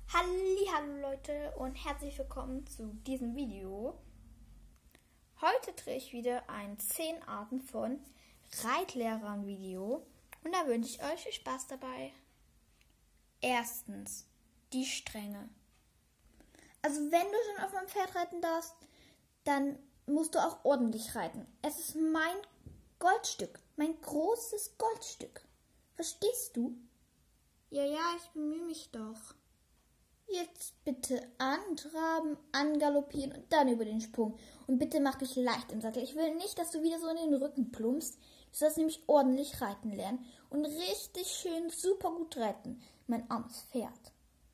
Hallo Leute und herzlich willkommen zu diesem Video. Heute drehe ich wieder ein 10 Arten von Reitlehrern Video und da wünsche ich euch viel Spaß dabei. Erstens, die Stränge. Also wenn du schon auf meinem Pferd reiten darfst, dann musst du auch ordentlich reiten. Es ist mein Goldstück, mein großes Goldstück. Verstehst du? Ja, ich bemühe mich doch. Jetzt bitte antraben, angaloppieren und dann über den Sprung. Und bitte mach dich leicht im Sattel. Ich will nicht, dass du wieder so in den Rücken plumpst. Du sollst nämlich ordentlich reiten lernen und richtig schön super gut reiten, mein armes Pferd.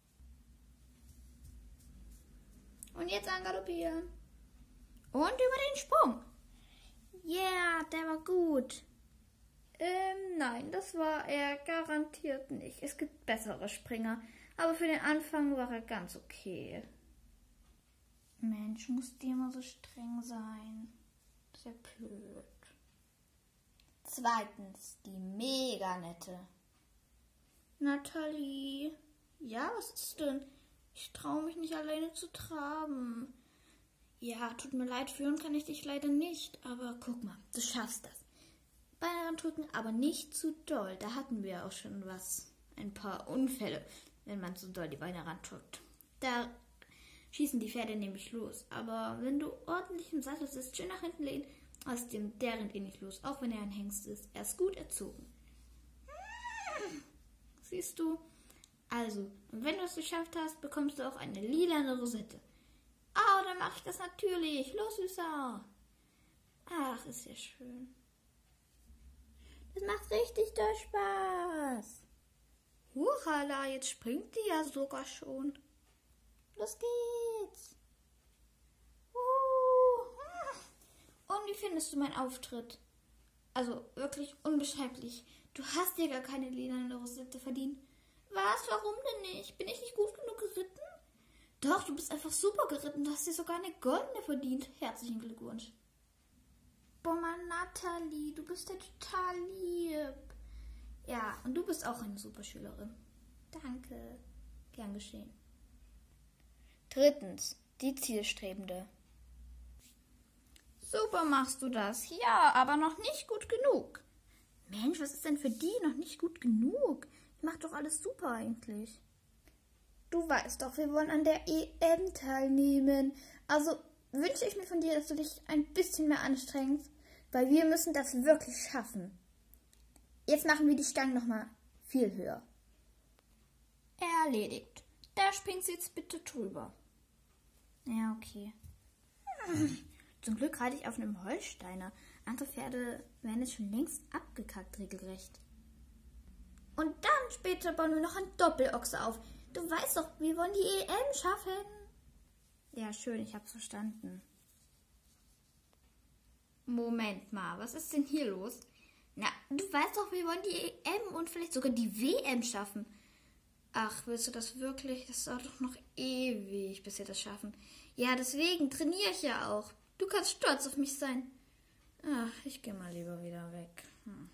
Und jetzt angaloppieren. Und über den Sprung. Yeah, der war gut. Nein, das war er garantiert nicht. Es gibt bessere Springer. Aber für den Anfang war er ganz okay. Mensch, muss die immer so streng sein? Sehr blöd. Zweitens, die mega nette. Nathalie. Ja, was ist denn? Ich traue mich nicht alleine zu traben. Ja, tut mir leid, führen kann ich dich leider nicht. Aber guck mal, du schaffst das. Beine drücken, aber nicht zu doll. Da hatten wir auch schon ein paar Unfälle, wenn man zu doll die Beine randrückt. Da schießen die Pferde nämlich los. Aber wenn du ordentlich im Sattel sitzt, schön nach hinten lehnen, außerdem, der rennt eh nicht los, auch wenn er ein Hengst ist. Er ist gut erzogen. Siehst du? Also, und wenn du es geschafft hast, bekommst du auch eine lilane Rosette. Oh, dann mache ich das natürlich. Los, Süßer. Ach, ist ja schön. Das macht richtig doll Spaß. Hurrala, jetzt springt die ja sogar schon. Los geht's. Und wie findest du meinen Auftritt? Also wirklich unbeschreiblich. Du hast dir gar keine lilane Rosette verdient. Was? Warum denn nicht? Bin ich nicht gut genug geritten? Doch, du bist einfach super geritten. Du hast dir sogar eine goldene verdient. Herzlichen Glückwunsch. Boah, Mann, Nathalie, du bist ja total lieb. Ja, und du bist auch eine super Schülerin. Danke. Gern geschehen. Drittens, die Zielstrebende. Super machst du das. Ja, aber noch nicht gut genug. Mensch, was ist denn für die noch nicht gut genug? Ich mach doch alles super eigentlich. Du weißt doch, wir wollen an der EM teilnehmen. Also wünsche ich mir von dir, dass du dich ein bisschen mehr anstrengst, weil wir müssen das wirklich schaffen. Jetzt machen wir die Stangen nochmal viel höher. Erledigt. Da springt sie jetzt bitte drüber. Ja, okay. Zum Glück reite ich auf einem Holsteiner. Andere Pferde wären jetzt schon längst abgekackt, regelrecht. Und dann später bauen wir noch einen Doppelochse auf. Du weißt doch, wir wollen die EM schaffen. Ja, schön, ich hab's verstanden. Moment mal, was ist denn hier los? Na, du weißt doch, wir wollen die EM und vielleicht sogar die WM schaffen. Ach, willst du das wirklich? Das dauert doch noch ewig, bis wir das schaffen. Ja, deswegen trainiere ich ja auch. Du kannst stolz auf mich sein. Ach, ich gehe mal lieber wieder weg.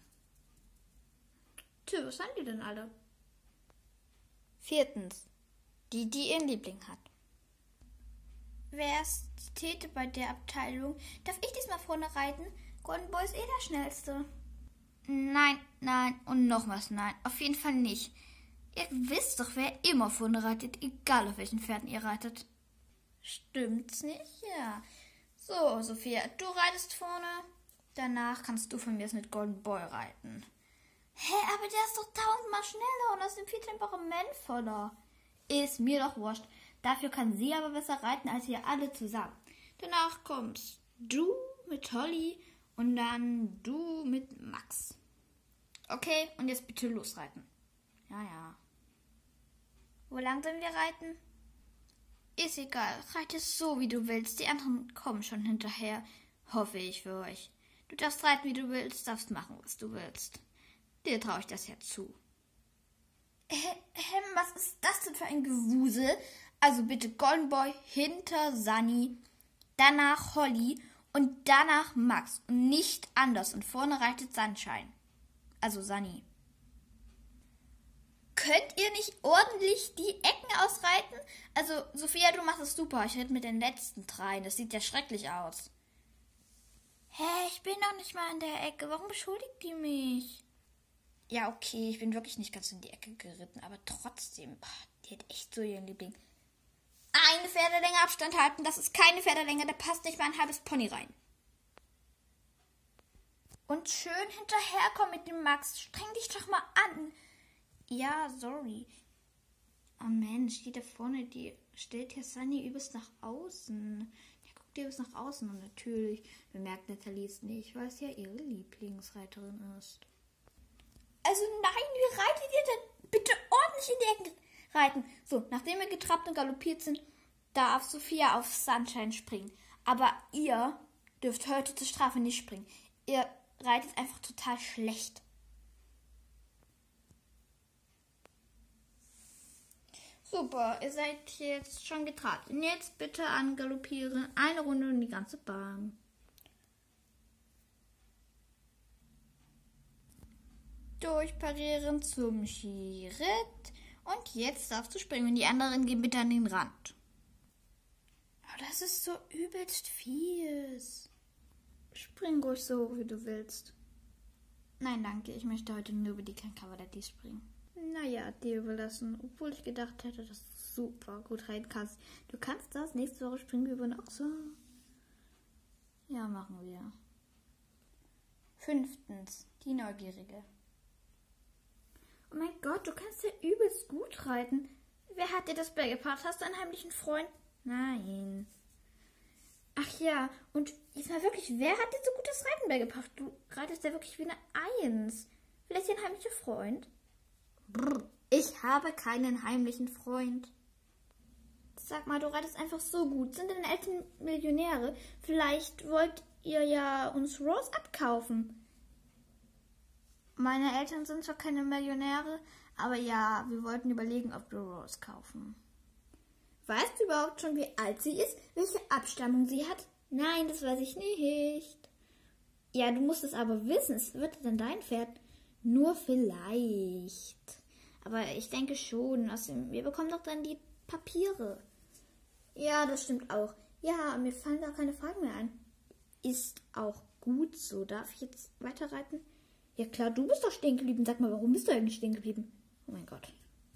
Tja, was haben die denn alle? Viertens, die ihren Liebling hat. Wer ist die Tete bei der Abteilung? Darf ich diesmal vorne reiten? Golden Boy ist eh der Schnellste. Nein und nochmals nein. Auf jeden Fall nicht. Ihr wisst doch, wer immer vorne reitet, egal auf welchen Pferden ihr reitet. Stimmt's nicht? Ja. So, Sophia, du reitest vorne. Danach kannst du von mir mit Golden Boy reiten. Hä, aber der ist doch 1000-mal schneller und aus dem viel temperamentvoller. Ist mir doch wurscht. Dafür kann sie aber besser reiten als ihr alle zusammen. Danach kommst du mit Holly und dann du mit Max. Okay, und jetzt bitte losreiten. Ja. Wo lang sollen wir reiten? Ist egal, reite so, wie du willst. Die anderen kommen schon hinterher. Hoffe ich für euch. Du darfst reiten, wie du willst, darfst machen, was du willst. Dir traue ich das ja zu. Was ist das denn für ein Gewusel? Also bitte Golden Boy hinter Sunny, danach Holly und danach Max und nicht anders. Und vorne reitet Sunshine. Also Sunny. Könnt ihr nicht ordentlich die Ecken ausreiten? Also, Sophia, du machst es super. Ich rede mit den letzten dreien. Das sieht ja schrecklich aus. Hä, ich bin noch nicht mal in der Ecke. Warum beschuldigt die mich? Ja, okay, ich bin wirklich nicht ganz in die Ecke geritten, aber trotzdem, die hat echt so ihren Liebling. Eine Pferdelänge Abstand halten, das ist keine Pferdelänge, da passt nicht mal ein halbes Pony rein. Und schön hinterherkommen mit dem Max. Streng dich doch mal an. Ja, sorry. Oh Mensch, die da vorne, die stellt ja Sunny übelst nach außen. Der guckt übelst nach außen und natürlich bemerkt Natalie es nicht, weil es ja ihre Lieblingsreiterin ist. Also nein, wie reitet ihr denn? Bitte ordentlich in die Ecke reiten. So, nachdem wir getrabt und galoppiert sind, darf Sophia auf Sunshine springen. Aber ihr dürft heute zur Strafe nicht springen. Ihr reitet einfach total schlecht. Super, ihr seid jetzt schon getrabt. Und jetzt bitte angaloppieren. Eine Runde um die ganze Bahn. Durchparieren zum Skiritt. Und jetzt darfst du springen. Und die anderen gehen bitte an den Rand. Oh, das ist so übelst fies. Spring ruhig so hoch, wie du willst. Nein, danke. Ich möchte heute nur über die Cavaletti springen. Naja, dir überlassen. Obwohl ich gedacht hätte, dass du super gut reiten kannst. Du kannst das. Nächste Woche springen wir über noch so. Ja, machen wir. 5. Die Neugierige. Oh mein Gott, du kannst ja übelst gut reiten. Wer hat dir das beigebracht? Hast du einen heimlichen Freund? Nein. Ach ja, und jetzt mal wirklich, wer hat dir so gutes Reiten beigebracht? Du reitest ja wirklich wie eine Eins. Vielleicht ein heimlicher Freund? Brr, ich habe keinen heimlichen Freund. Sag mal, du reitest einfach so gut. Sind deine Eltern Millionäre? Vielleicht wollt ihr ja uns Rose abkaufen. Meine Eltern sind zwar keine Millionäre, aber ja, wir wollten überlegen, ob wir Rose kaufen. Weißt du überhaupt schon, wie alt sie ist? Welche Abstammung sie hat? Nein, das weiß ich nicht. Ja, du musst es aber wissen. Es wird dann dein Pferd. Nur vielleicht. Aber ich denke schon. Außerdem, wir bekommen doch dann die Papiere. Ja, das stimmt auch. Ja, mir fallen gar keine Fragen mehr ein. Ist auch gut so. Darf ich jetzt weiterreiten? Ja klar, du bist doch stehen geblieben. Sag mal, warum bist du eigentlich stehen geblieben? Oh mein Gott.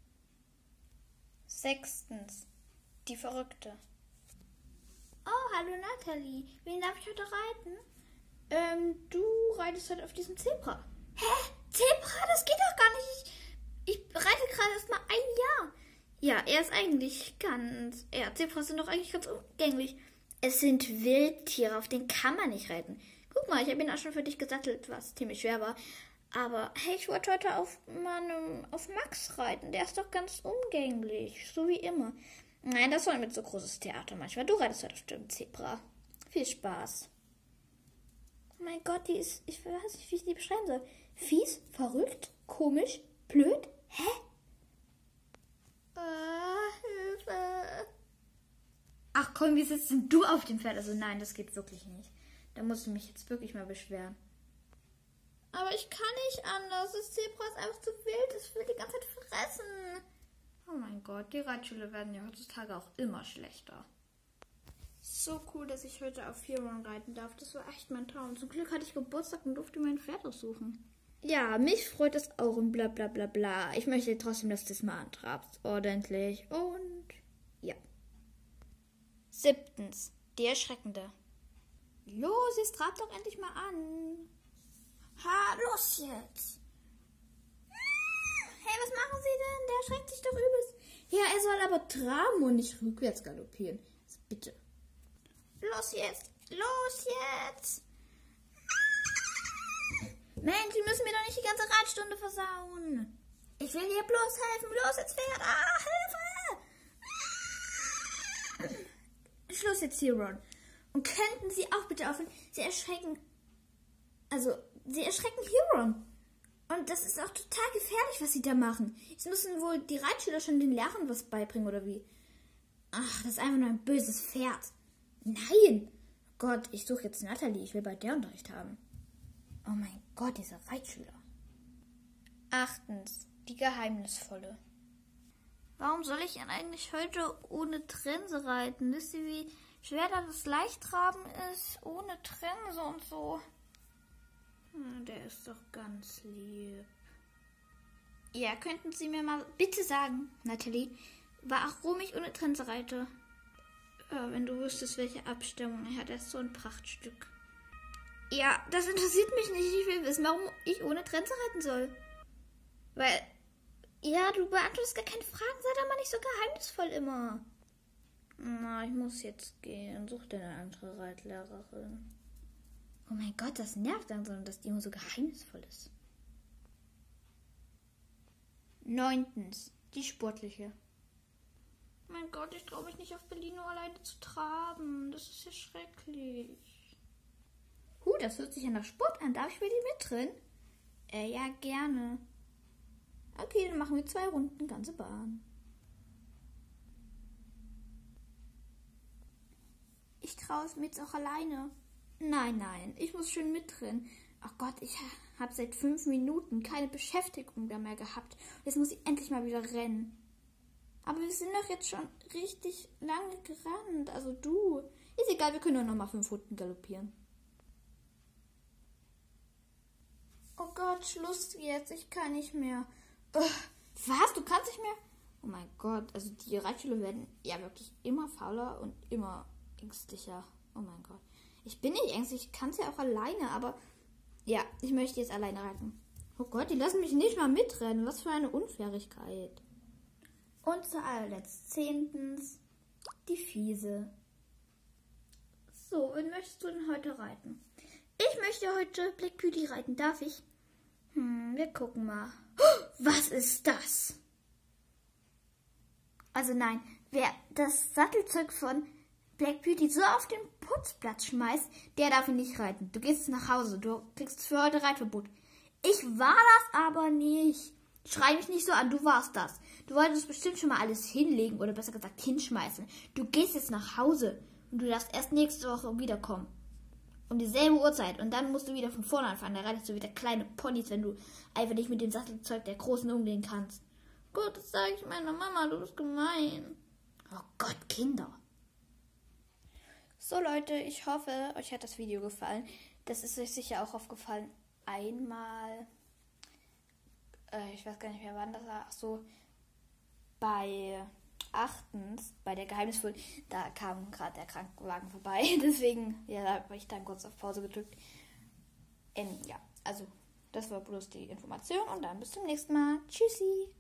6. Die Verrückte. Oh, hallo Natalie. Wen darf ich heute reiten? Du reitest heute auf diesem Zebra. Hä? Zebra? Das geht doch gar nicht. Ich reite gerade erst mal ein Jahr. Ja, er ist eigentlich ganz... Ja, Zebras sind doch eigentlich ganz umgänglich. Es sind Wildtiere, auf denen kann man nicht reiten. Guck mal, ich habe ihn auch schon für dich gesattelt, was ziemlich schwer war. Aber hey, ich wollte heute auf Max reiten. Der ist doch ganz umgänglich, so wie immer. Nein, das war mit so großes Theater manchmal. Du reitest heute auf dem Zebra. Viel Spaß. Oh mein Gott, die ist... Ich weiß nicht, wie ich die beschreiben soll. Fies, verrückt, komisch, blöd. Hä? Hilfe. Ach komm, wie sitzt denn du auf dem Pferd? Also nein, das geht wirklich nicht. Da musst du mich jetzt wirklich mal beschweren. Aber ich kann nicht anders. Das Zebra ist einfach zu wild. Es will die ganze Zeit fressen. Oh mein Gott, die Reitschüler werden ja heutzutage auch immer schlechter. So cool, dass ich heute auf Huron reiten darf. Das war echt mein Traum. Zum Glück hatte ich Geburtstag und durfte mein Pferd aussuchen. Ja, mich freut es auch und bla bla bla bla. Ich möchte trotzdem, dass du das mal antrabst. Ordentlich und ja. 7. Die Erschreckende. Los, jetzt trab doch endlich mal an. Ha, los jetzt. Hey, was machen Sie denn? Der erschreckt sich doch übelst. Ja, er soll aber traben und nicht rückwärts galoppieren. Also bitte. Los jetzt. Los jetzt. Mensch, Sie müssen mir doch nicht die ganze Reitstunde versauen. Ich will dir bloß helfen. Los jetzt, Pferd. Ah, Hilfe. Schluss jetzt, Huron. Und könnten Sie auch bitte aufhören? Sie erschrecken Huron. Und das ist auch total gefährlich, was Sie da machen. Jetzt müssen wohl die Reitschüler schon den Lehrern was beibringen, oder wie? Ach, das ist einfach nur ein böses Pferd. Nein! Gott, ich suche jetzt Natalie. Ich will bei der Unterricht haben. Oh mein Gott, diese Reitschüler. 8. Die Geheimnisvolle. Warum soll ich denn eigentlich heute ohne Trense reiten? Wisst ihr, wie schwer das Leichttraben ist? Ohne Trense und so. Der ist doch ganz lieb. Ja, könnten Sie mir mal bitte sagen, Natalie, warum ich ohne Trense reite? Ja, wenn du wüsstest, welche Abstammung er hat, er ist so ein Prachtstück. Ja, das interessiert mich nicht. Ich will wissen, warum ich ohne Trense reiten soll. Weil, ja, du beantwortest gar keine Fragen. Sei doch mal nicht so geheimnisvoll immer. Na, ich muss jetzt gehen. Such dir eine andere Reitlehrerin. Oh mein Gott, das nervt langsam, dass die immer so geheimnisvoll ist. 9. Die sportliche. Mein Gott, ich traue mich nicht auf Berlino alleine zu traben. Das ist ja schrecklich. Das hört sich ja nach Sport an. Darf ich bei dir mit drin? Ja, gerne. Okay, dann machen wir 2 Runden, ganze Bahn. Ich traue es mir jetzt auch alleine. Nein, ich muss schon mit drin. Ach Gott, ich habe seit 5 Minuten keine Beschäftigung mehr gehabt. Jetzt muss ich endlich mal wieder rennen. Aber wir sind doch jetzt schon richtig lange gerannt. Also du. Ist egal, wir können doch noch mal 5 Runden galoppieren. Oh Gott, Schluss jetzt. Ich kann nicht mehr. Was? Du kannst nicht mehr? Oh mein Gott, also die Reitschüler werden ja wirklich immer fauler und immer ängstlicher. Oh mein Gott. Ich bin nicht ängstlich, ich kann es ja auch alleine, aber ja, ich möchte jetzt alleine reiten. Oh Gott, die lassen mich nicht mal mitrennen. Was für eine Unfairigkeit. Und zu allerletzt 10. die Fiese. So, wen möchtest du denn heute reiten? Ich möchte heute Black Beauty reiten. Darf ich? Wir gucken mal. Was ist das? Also nein, wer das Sattelzeug von Black Beauty so auf den Putzplatz schmeißt, der darf ihn nicht reiten. Du gehst nach Hause, du kriegst für heute Reitverbot. Ich war das aber nicht. Schrei mich nicht so an, du warst das. Du wolltest bestimmt schon mal alles hinlegen oder besser gesagt hinschmeißen. Du gehst jetzt nach Hause und du darfst erst nächste Woche wiederkommen. Um dieselbe Uhrzeit. Und dann musst du wieder von vorne anfangen. Da reitest du wieder kleine Ponys, wenn du einfach nicht mit dem Sattelzeug der Großen umgehen kannst. Gott, das sage ich meiner Mama, du bist gemein. Oh Gott, Kinder. So Leute, ich hoffe, euch hat das Video gefallen. Das ist euch sicher auch aufgefallen. Einmal, ich weiß gar nicht mehr wann das war, ach so, bei 8. bei der Geheimnisvollen, da kam gerade der Krankenwagen vorbei. Deswegen, ja, da habe ich dann kurz auf Pause gedrückt. Ja, also das war bloß die Information und dann bis zum nächsten Mal. Tschüssi.